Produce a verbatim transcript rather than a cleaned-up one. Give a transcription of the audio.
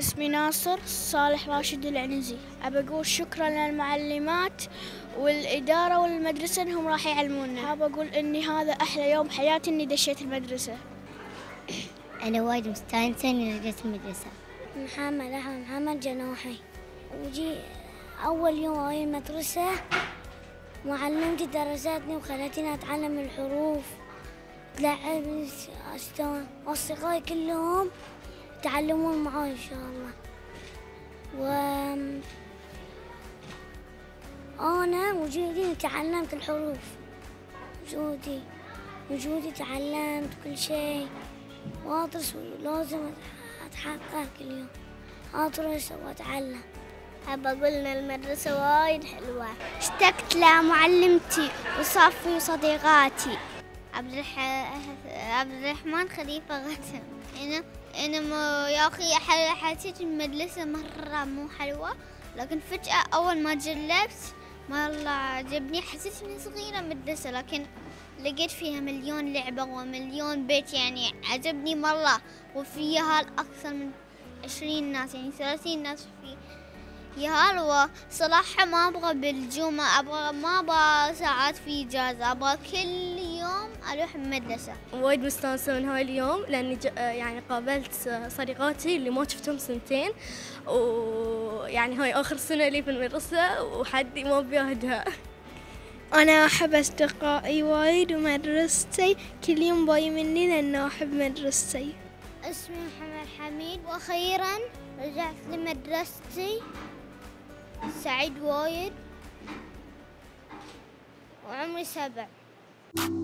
اسمي ناصر صالح راشد العنزي. أبى أقول شكرا للمعلمات والإدارة والمدرسة إنهم راح يعلمونا. أبى أقول إني هذا أحلى يوم بحياتي إني دشيت المدرسة. أنا وايد مستانسة إني دشيت المدرسة. محمد أحمد محمد جنوحي. وجي أول يوم أوي المدرسة معلمتي درستني وخلتني أتعلم الحروف، تلعبني أصدقائي كلهم يتعلمون معاي إن شاء الله. و أنا وجودي تعلمت الحروف، وجودي وجودي تعلمت كل شيء، وأدرس ولازم أتحقق كل يوم، أدرس وأتعلم. أبى أقول إن المدرسة وايد حلوة. اشتقت لمعلمتي وصافي وصديقاتي. عبد الح... عبد الرحمن خليفة غتم. أنا أنا م... يا أخي حسيت المدرسة مرة مو حلوة، لكن فجأة أول ما جلبت مرة عجبني. حسيت إني صغيرة مدرسة، لكن لقيت فيها مليون لعبة ومليون بيت، يعني عجبني مرة. وفيها أكثر من عشرين ناس، يعني ثلاثين ناس في يا وصراحة ما أبغى بالجمعة، أبغى ما أبغى ساعات في إجازة، أبغى كل يوم أروح المدرسة. وايد مستانسة من هاي اليوم لأني يعني قابلت صديقاتي اللي ما شفتهم سنتين، ويعني هاي آخر سنة لي في المدرسة وحدي ما بيهدها. أنا أحب أصدقائي وايد ومدرستي، كل يوم باي مني لأنه أحب مدرستي. اسمي محمد حميد، وأخيرا رجعت لمدرستي، سعيد وايد، وعمري سبع.